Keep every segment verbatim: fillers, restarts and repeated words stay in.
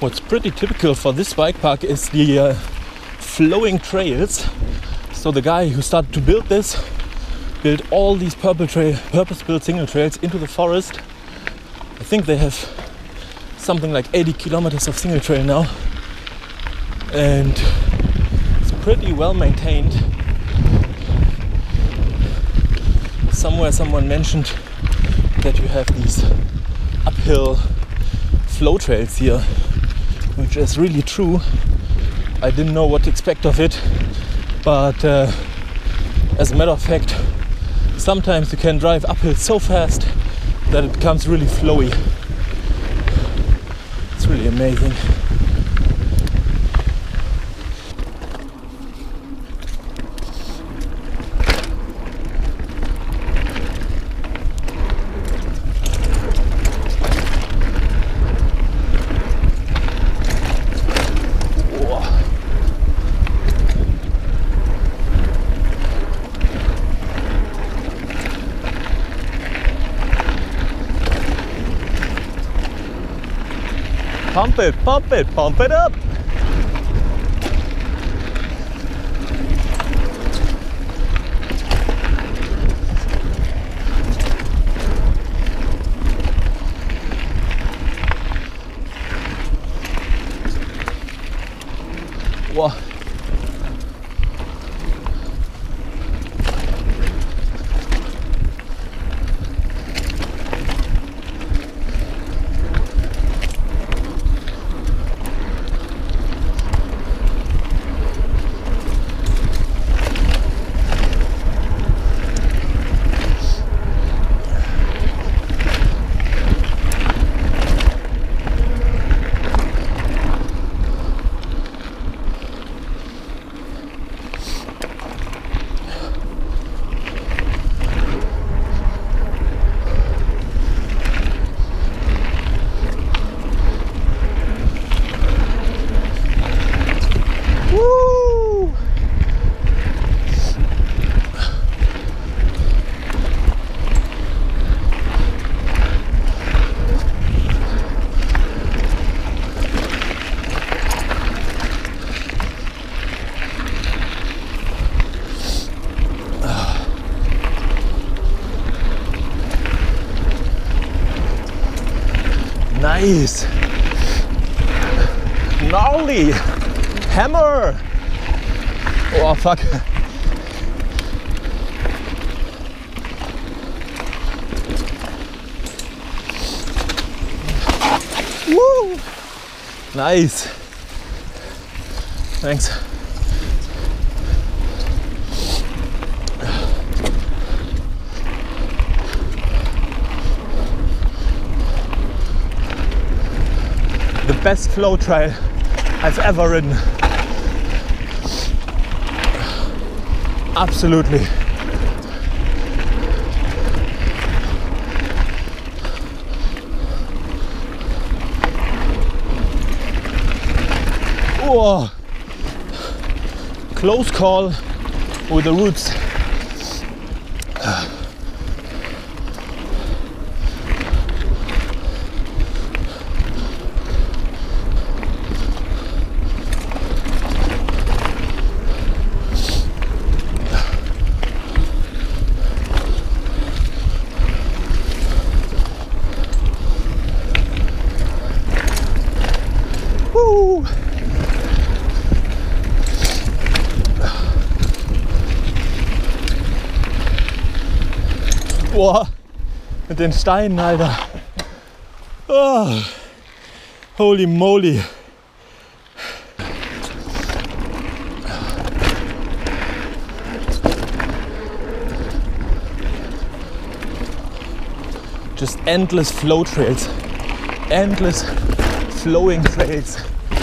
What's pretty typical for this bike park is the uh, flowing trails. So the guy who started to build this built all these purple trail, purpose-built single trails into the forest. I think they have something like eighty kilometers of single trail now, and it's pretty well maintained. Somewhere someone mentioned that you have these uphill flow trails here, which is really true. I didn't know what to expect of it, but uh, as a matter of fact, sometimes you can drive uphill so fast that it becomes really flowy. It's really amazing. Pump it, pump it, pump it up! Wow. Nice! Gnarly! Hammer! Oh fuck! Woo! Nice! Thanks. The best flow trail I've ever ridden. Absolutely. Whoa. Close call with the roots. Boah, mit den Steinen, Alter. Oh, holy moly. Just endless flow trails. Endless flowing trails.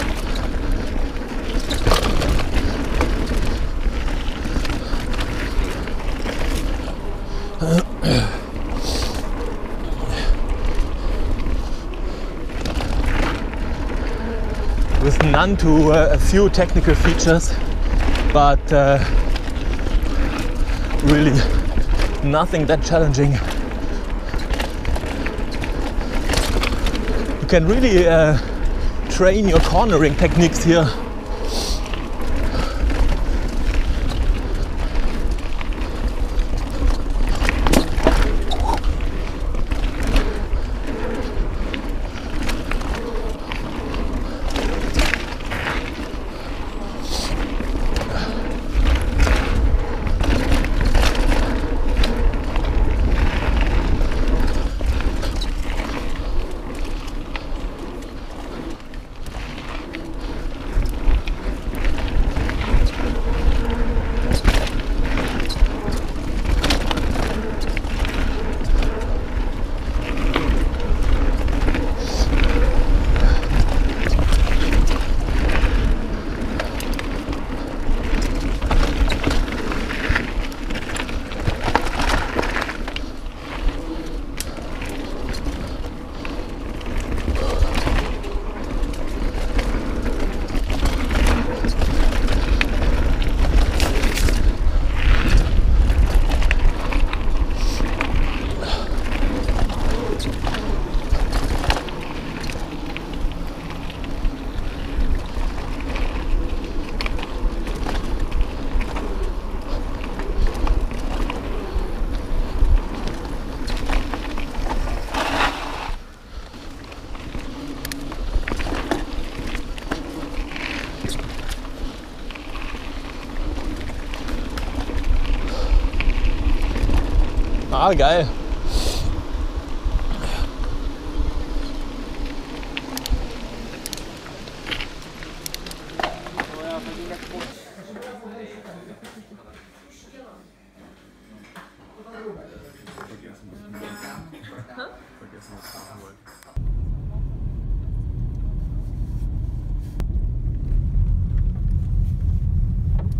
With none to uh, a few technical features, but uh, really nothing that challenging. You can really uh, train your cornering techniques here. Ah, geil.